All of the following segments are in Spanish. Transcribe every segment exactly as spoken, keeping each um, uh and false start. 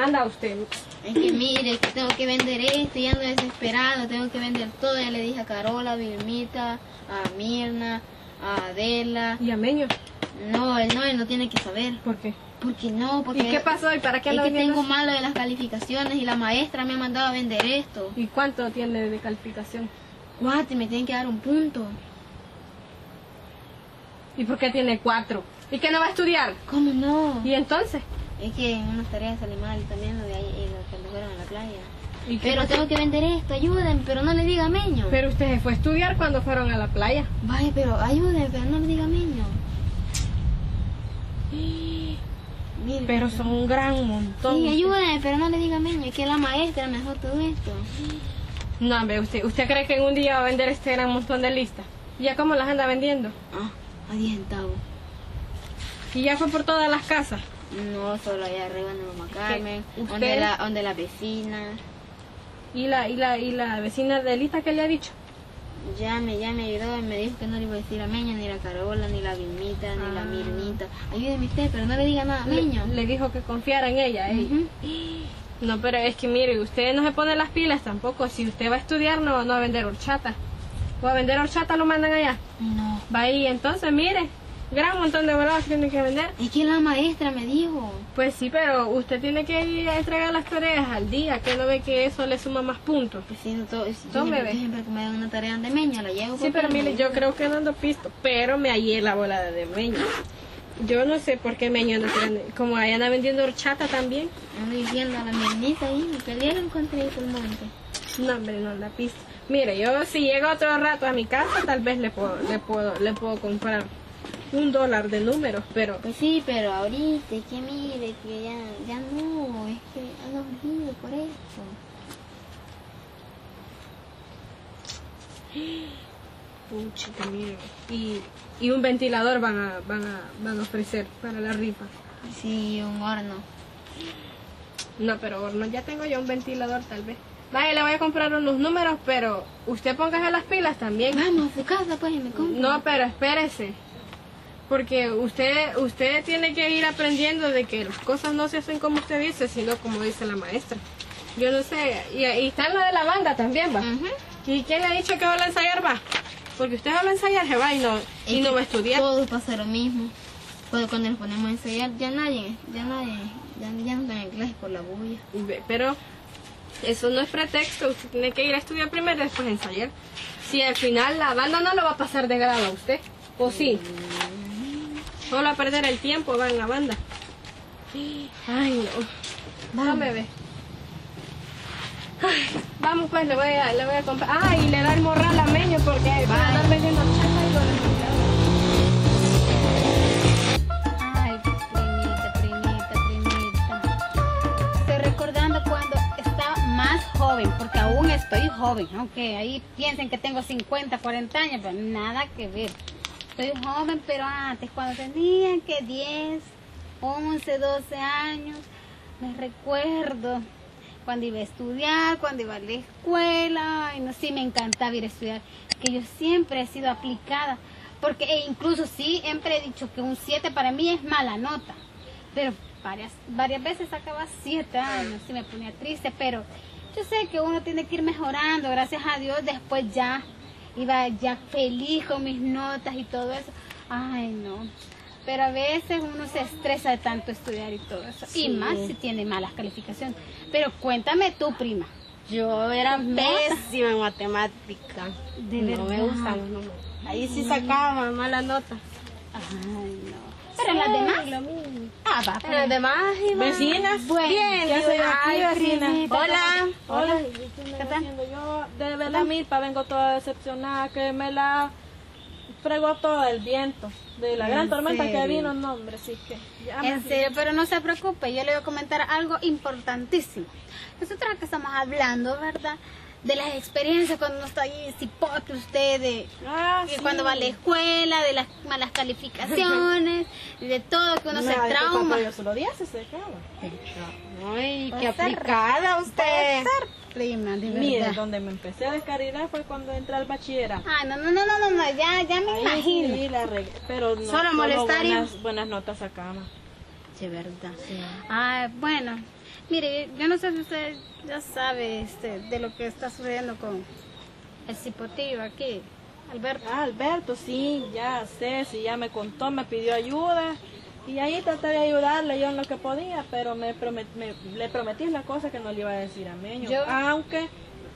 anda usted? Es que mire, que tengo que vender esto, y ando desesperado, tengo que vender todo. Ya le dije a Carola, a Vilmita, a Mirna, a Adela. ¿Y a Meño? No, él no, él no tiene que saber. ¿Por qué? Porque no, porque... ¿Y qué pasó? ¿Y para qué es anda que vendiendo tengo eso? malo de las calificaciones y la maestra me ha mandado a vender esto. ¿Y cuánto tiene de calificación? Cuate, me tienen que dar un punto. ¿Y por qué tiene cuatro? ¿Y qué no va a estudiar? ¿Cómo no? ¿Y entonces? Es que en unas tareas sale mal y también lo de ahí, eh, lo cuando fueron a la playa. ¿Y qué Pero pasó? tengo que vender esto, ayúdenme, pero no le diga a Meño. Pero usted se fue a estudiar cuando fueron a la playa. Vaya, pero ayúdenme, pero no le diga a Meño. Mire, Pero son un gran montón. sí, usted. ayúdenme, pero no le diga a Meño, que la maestra me dejó todo esto. No, hombre, usted, ¿usted cree que en un día va a vender este gran montón de listas? ¿Ya cómo las anda vendiendo? Ah, a diez centavos. ¿Y ya fue por todas las casas? No, solo allá arriba en Mamá Carmen, ¿Usted? donde la, donde la vecina. ¿Y la, y la, y la vecina de Lita qué le ha dicho? Ya me, ya me ayudó y me dijo que no le iba a decir a Meño, ni a Carola, ni la Vilmita, ni la Ah. Mirnita. Ayúdeme usted, pero no le diga nada a Le, Meño. le dijo que confiara en ella. ¿eh? Ujú. No, pero es que mire, usted no se pone las pilas tampoco. Si usted va a estudiar, no, no va a vender horchata. ¿O a vender horchata lo mandan allá? No. Va ahí, entonces, mire, gran montón de volados que tiene que vender. Es que la maestra me dijo. Pues sí, pero usted tiene que ir a entregar las tareas al día, que no ve que eso le suma más puntos. Pues si no, todo, si yo Tome, siempre, ve. yo siempre que me dan una tarea de Meño, la llevo. Sí, porque pero me mire, dijo. yo creo que no ando pisto, pero me hallé la bola de Meño. Yo no sé por qué Meño no tiene, como allá anda vendiendo horchata también. Ando diciendo a la Mirnita ahí, me peleé lo encontré ahí por el monte. No, hombre, no la pista. Mire, yo si llego otro rato a mi casa, tal vez le puedo, le puedo, le puedo comprar un dólar de números, pero Pues sí, pero ahorita, es que mire, que ya, ya no, es que ando urgido por esto. pucha, mire, y, y un ventilador van a, van a, van a ofrecer para la rifa. Sí, un horno. No, pero horno, ya tengo yo un ventilador tal vez. Vaya, le voy a comprar unos números, pero usted póngase las pilas también. Vamos a su casa, pues, y me compro. No, pero espérese. Porque usted usted tiene que ir aprendiendo de que las cosas no se hacen como usted dice, sino como dice la maestra. Yo no sé, y, y está en lo de la banda también, va. Ujú. ¿Y quién le ha dicho que va a ensayar, va? Porque usted va a ensayar, se va y no, y Es no que va a estudiar. Todos pasa lo mismo. Pues cuando nos ponemos a ensayar, ya nadie, ya nadie, ya, ya no están en clase por la bulla. Ve, Pero eso no es pretexto, usted tiene que ir a estudiar primero y después ensayar. Si al final la banda no lo va a pasar de grado a usted, ¿o sí? Solo a perder el tiempo va en la banda. Ay, no. No me ve. Ay, vamos pues, le voy a, le voy a comprar. Ah, y le da el morral a Meño porque va a andar vendiendo chata y con el Ay, primita, primita, primita. Estoy recordando cuando estaba más joven, porque aún estoy joven, aunque ahí piensen que tengo cincuenta, cuarenta años, pero nada que ver. Estoy joven, pero antes, cuando tenía que diez, once, doce años, me recuerdo cuando iba a estudiar, cuando iba a la escuela, ay, no, sí me encantaba ir a estudiar, que yo siempre he sido aplicada, porque e incluso sí, siempre he dicho que un siete para mí es mala nota, pero varias, varias veces sacaba siete años, sí me ponía triste, pero yo sé que uno tiene que ir mejorando, gracias a Dios, después ya iba ya feliz con mis notas y todo eso. Ay, no. Pero a veces uno se estresa de tanto estudiar y todo eso. Sí. Y más si tiene malas calificaciones. Pero cuéntame tú, prima. Yo era ¿Nota? pésima en matemática. De no me verdad. gustan los números. Ahí sí sacaba mala nota. Ay, no. Pero en las demás. Lo mismo. Ah, va, En las demás iba. ¿Vecinas? Bueno, Bien, ya yo soy era- aquí, ay, vecina. primita, Hola. Hola. ¿Qué tal? Yo de la milpa vengo toda decepcionada, que me la fregó todo el viento. De la gran ¿En tormenta que serio? vino, no, hombre, sí que ya me En serio, pero no se preocupe, yo le voy a comentar algo importantísimo. Nosotros acá estamos hablando, ¿verdad? De las experiencias cuando uno está ahí, cipote usted, de Ah, que sí. cuando va a la escuela, de las malas calificaciones, y de todo, que uno se Nada, trauma. cuando yo solo día se secaba. Ay, Puede qué ser. aplicada Puede usted. ser, prima, de Mire, verdad. donde me empecé a descarrilar fue cuando entré al bachillerato. Ay, no, no, no, no, no, no, ya, ya me Ahí imagino. sí la regué, pero no Solo molestar y- buenas, buenas notas sacaba. Sí, verdad. Sí. Ah, bueno, mire, yo no sé si usted ya sabe este, de lo que está sucediendo con el cipotillo aquí, Alberto. Ah, Alberto, sí, ya sé, sí, ya me contó, me pidió ayuda. Y ahí traté de ayudarle yo en lo que podía, pero me, promet, me le prometí la cosa que no le iba a decir a Meño. Yo- Aunque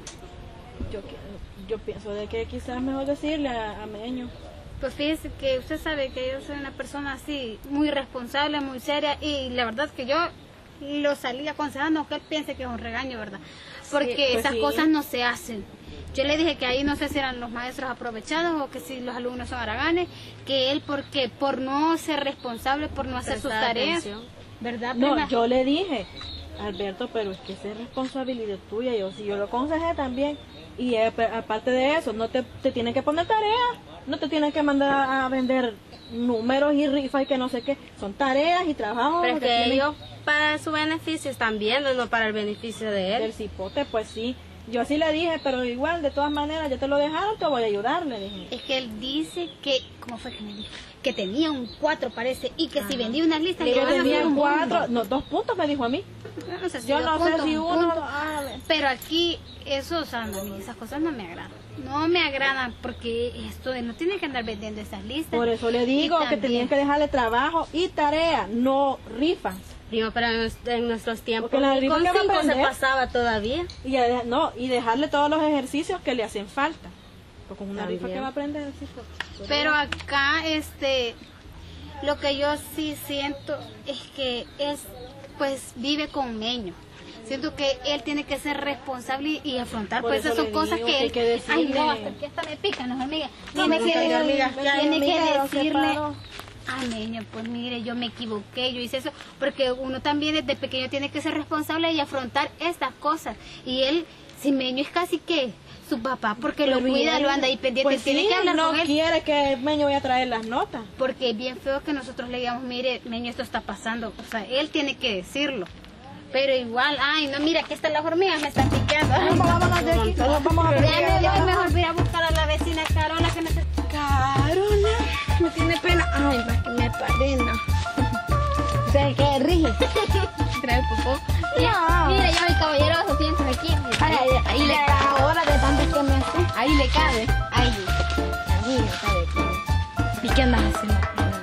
yo, qui- yo pienso de que quizás es mejor decirle a, a Meño. Pues fíjese que usted sabe que yo soy una persona así, muy responsable, muy seria, y la verdad que yo lo salí aconsejando, aunque él piense que es un regaño, ¿verdad? Porque pues esas sí. cosas no se hacen. Yo le dije que ahí no sé si eran los maestros aprovechados o que si los alumnos son haraganes, que él porque por no ser responsable, por no hacer sus Prestar tareas, atención. ¿verdad? No, prima? yo le dije, Alberto, pero es que esa es responsabilidad tuya. Yo sí, yo lo aconsejé también. Y eh, pe- aparte de eso, no te, te tienen que poner tareas, no te tienen que mandar a, a vender números y rifas y que no sé qué. Son tareas y trabajos Pero es que que tienen ellos para su beneficio están viendo, no para el beneficio de él. del cipote, pues sí. Yo sí le dije, pero igual, de todas maneras, ya te lo dejaron, te voy a ayudar, le dije. Es que él dice que, ¿cómo fue que me dijo? Que tenía un cuatro parece, y que si vendía una lista le Yo iban a tenía hacer un cuatro, bono. no, dos puntos me dijo a mí. No sé si Yo dos no sé puntos, si un uno... punto. ah, Pero aquí, eso, o sea, no, a mí esas cosas no me agradan. No me agradan porque esto de no tiene que andar vendiendo esas listas. por eso le digo Y que también- tenían que dejarle trabajo y tarea, no rifas. Primo, pero en, nues- en nuestros tiempos Porque la rifa con que va a cinco se aprender. pasaba todavía. Y, a de- no, y dejarle todos los ejercicios que le hacen falta. Porque con una También. rifa que va a aprender. Sí, pues, Pero acá, este, lo que yo sí siento es que él, pues, vive con Meño. Siento que él tiene que ser responsable y, y afrontar, Por pues, eso esas son le cosas digo que que hay él... que Ay, decirle. no, hasta que hasta me pican las hormigas. No, Tiene me que, gustan las hormigas. tiene Ay, que hormiguero, qué decirle... paro. Ay, Meño, pues mire, yo me equivoqué, yo hice eso, porque uno también desde pequeño tiene que ser responsable y afrontar estas cosas. Y él, si Meño es casi que su papá, porque lo Pero y cuida, él, lo anda ahí pendiente, pues tiene sí, que hablar no con él. quiere que Meño vaya a traer las notas. Porque es bien feo que nosotros le digamos, mire, Meño, esto está pasando. O sea, él tiene que decirlo. Pero igual, ay, no, mira, aquí están las hormigas, me están picando. Ay, Vamos, vámonos de aquí, todos vamos a ya ver. me voy, mejor voy a buscar a la vecina Carola que me... Carola, me tiene pena. Ay, va que me padena. ¿Sabes qué? Rige. Trae el popó. No. Mira, ya mi caballeroso siempre aquí. Ahí, ahí le cabe. Ahora de tanto que me hace. Ahí le cabe. Ahí. Ahí le cabe. ¿Y qué andas haciendo?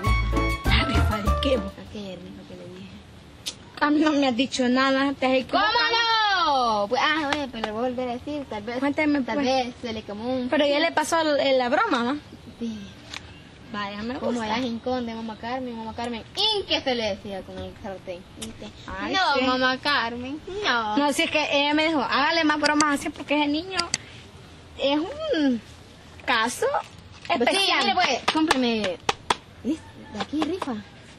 La rifa de qué, vos? Aquella rifa que le dije. A mí no me has dicho nada. Te has equivocado. ¿Cómo no? Pues, ah, bueno, pero le voy a volver a decir. Tal vez. Cuéntame, Tal pues. vez se le quemó un. Pero ya le pasó el- el- la broma, ¿no? Sí. Vaya, me Como gusta. allá en Rincón de mamá Carmen, mamá Carmen. ¿Y qué se le decía con el sartén? ¿Viste? Ay, no, sí. mamá Carmen. No. No, si es que ella me dijo, hágale más bromas así porque ese niño es un caso Pues sí, especial. mire, pues, cómprame. ¿Viste? De aquí rifa.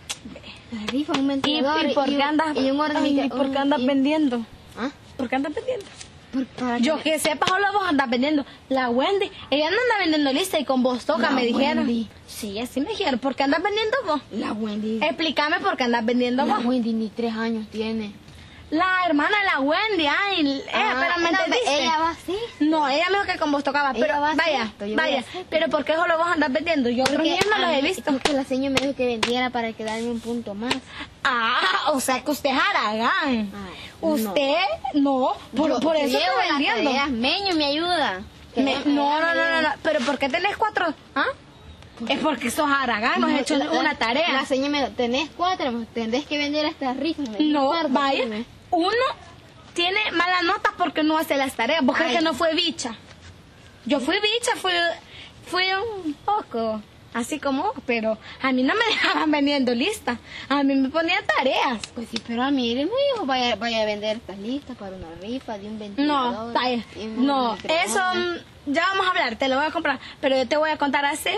La rifa, un ¿Y, ventilador. y por qué un- andas, y un orden. ay, ¿y por qué andas vendiendo? ¿Ah? ¿Por qué andas vendiendo? Por- para Yo que- que sepa, solo vos andas vendiendo. La Wendy, ella no anda vendiendo lista y con vos toca, La me dijeron. Wendy. Sí, así me dijeron. ¿Por qué andas vendiendo vos? La Wendy. Explícame por qué andas vendiendo La vos. Wendy ni tres años tiene. La hermana de la Wendy, ay, ella, Ah, pero me no, entendiste. ella va así. No, ella me dijo que con vos tocaba, Ella pero va a vaya, hacer esto, yo voy a vaya, hacer esto. pero ¿por qué solo vos andás vendiendo? Yo otros Porque niños no los a he mí- visto. Porque la señora me dijo que vendiera para quedarme un punto más. Ah, o sea que usted es haragán. Ay, Usted, no, por, Yo por que eso llevo estoy las vendiendo. tareas, Meño me ayuda. Que Me- ella- no, ella no, me no, no, ayuda. no, pero ¿por qué tenés cuatro? ¿Ah? Es porque sos haragán, no has hecho La- una la- tarea. La señora me dijo, tenés cuatro, tendés que vender estas rifas. Me dijo, No, "Guarda, vaya, dime". uno tiene malas notas porque no hace las tareas. ¿Vos crees Ay. que no fue bicha? Yo fui bicha, fui, fui un poco así como vos, pero a mí no me dejaban vendiendo listas. A mí me ponían tareas. Pues sí, pero a mí él me dijo, vaya, vaya a vender estas listas para una rifa de un ventilador. No, vaya, y un no, microondas. eso mm, ya vamos a hablar, te lo voy a comprar, pero yo te voy a contar hace...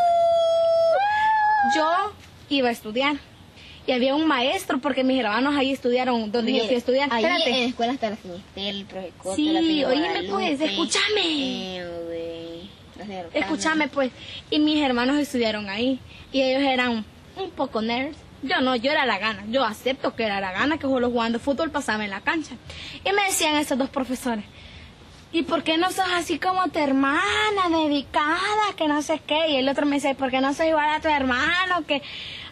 uh, yo iba a estudiar y había un maestro porque mis hermanos ahí estudiaron donde yo Mire, fui a estudiar. ahí Espérate. en la escuela está la Sinistel, el Projecote, Sí, la Peña oíme, Guadalupe, pues, escúchame. eh, de- la señora Rosana. Escúchame pues, y mis hermanos estudiaron ahí y ellos eran un poco nerds. Yo no, yo era la gana, yo acepto que era la gana, que solo jugando fútbol pasaba en la cancha. Y me decían esos dos profesores, ¿y por qué no sos así como tu hermana, dedicada, que no sé qué? Y el otro me dice, ¿por qué no sos igual a tu hermano? Que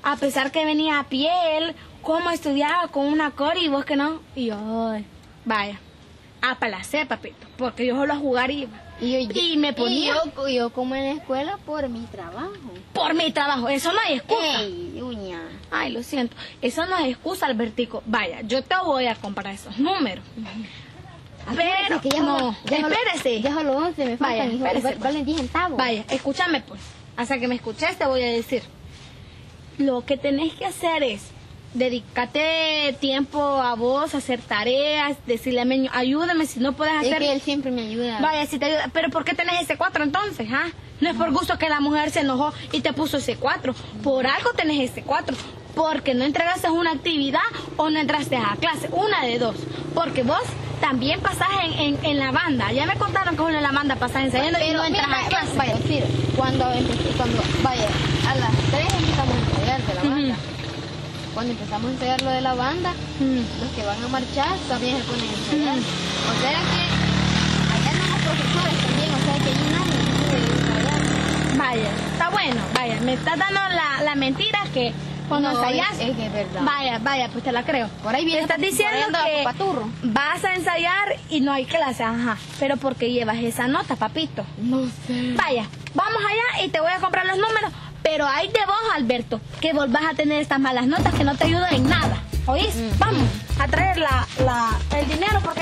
A pesar que venía a pie, él, cómo estudiaba con una cori y vos que no. Y yo, ay, vaya, a placer, papito, porque yo solo a jugar iba. Y, yo, Y me ponía- y yo, yo como en la escuela por mi trabajo. Por mi trabajo, eso no hay excusa. Ey, uña. Ay, lo siento, eso no es excusa, Albertico. Vaya, yo te voy a comprar esos números. Pero, Que ya no, solo- ya solo- espérese. Ya solo once me Vaya, faltan. y espérese, vale- valen diez centavos. Vaya, escúchame pues. Hasta que me escuches te voy a decir. Lo que tenés que hacer es dedícate tiempo a vos, hacer tareas, decirle a Meño, ayúdame si no puedes Es hacer. que él siempre me ayuda. Vaya, si te ayuda. Pero ¿por qué tenés ese cuatro entonces? ¿Ah? No es por gusto que la mujer se enojó y te puso ese cuatro. Por algo tenés ese cuatro. Porque no entregaste una actividad o no entraste a clase. Una de dos. Porque vos también pasás en, en, en la banda. Ya me contaron que vos en la banda pasás ensayando y no entras mira, a clase. vaya, mira, cuando empecé, cuando, vaya, a las tres empezamos a ensayar de la banda. Cuando empezamos a ensayar lo de la banda, los que van a marchar también se ponen a ensayar. O sea que allá no los profesores también, o sea que hay un año que se debe ensayar. Vaya, está bueno. Vaya, me estás dando la, la mentira que cuando No, ensayás. es, es que es verdad. Vaya, vaya, pues te la creo. Por ahí viene Me estás por ahí diciendo anda que paturro. vas a ensayar y no hay clase, ajá. Pero porque llevas esa nota, papito. No sé. Vaya, vamos allá y te voy a comprar los números. Pero hay de vos, Alberto, que vos vas a tener estas malas notas que no te ayudan en nada. ¿Oís? Vamos a traer la, la, el dinero porque